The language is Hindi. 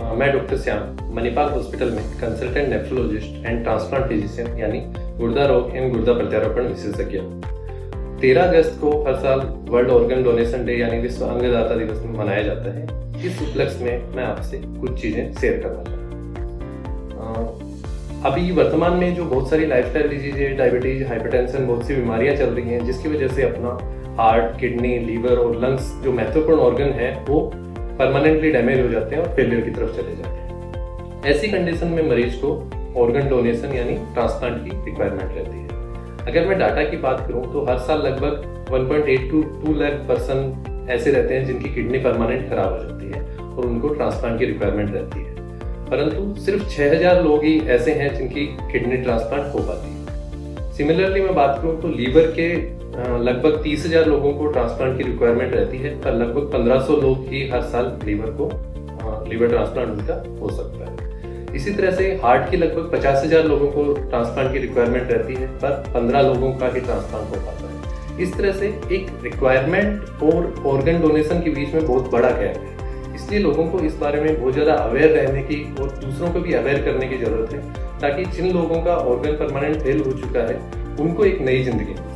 मैं डॉक्टर श्याम मणिपाल हॉस्पिटल में consultant nephrologist and transplant physician यानी गुर्दा रोग एवं गुर्दा प्रत्यारोपण विशेषज्ञ। 13 अगस्त को हर साल वर्ल्ड ऑर्गन डोनेशन डे यानी विश्व अंगदाता दिवस मनाया जाता है। इस उपलक्ष्य में मैं आपसे कुछ चीजें शेयर करना चाहता हूँ। अभी वर्तमान में जो बहुत सारी लाइफस्टाइल डिजीज, डायबिटीज, हाइपरटेंशन, बहुत सी बीमारियां चल रही हैं, जिसकी वजह से अपना हार्ट, किडनी, लीवर और लंग्स जो महत्वपूर्ण ऑर्गन है वो परमानेंटली डैमेज हो जाते हैं और फेलियर की तरफ चले जाते हैं। ऐसी कंडीशन में मरीज को ऑर्गन डोनेशन यानी ट्रांसप्लांट की रिक्वायरमेंट रहती है। अगर मैं डाटा की बात करूं तो हर साल लगभग 1.8 to 2 लाख पर्सन ऐसे रहते हैं जिनकी किडनी परमानेंट खराब हो जाती है और उनको ट्रांसप्लांट की रिक्वायरमेंट रहती है, परंतु सिर्फ 6000 लोग ही ऐसे हैं जिनकी किडनी ट्रांसप्लांट हो पाती है। सिमिलरली मैं बात करूं तो लीवर के लगभग 30,000 लोगों को ट्रांसप्लांट की रिक्वायरमेंट रहती है, पर लगभग 1500 लोग ही हर साल लीवर ट्रांसप्लांट उनका हो सकता है। इसी तरह से हार्ट की लगभग 50,000 लोगों को ट्रांसप्लांट की रिक्वायरमेंट रहती है, पर 15 लोगों का ही ट्रांसप्लांट हो पाता है। इस तरह से एक रिक्वायरमेंट और ऑर्गन डोनेशन के बीच में बहुत बड़ा गैप है। इसलिए लोगों को इस बारे में बहुत ज़्यादा अवेयर रहने की और दूसरों को भी अवेयर करने की जरूरत है, ताकि जिन लोगों का ऑर्गन परमानेंट फेल हो चुका है उनको एक नई जिंदगी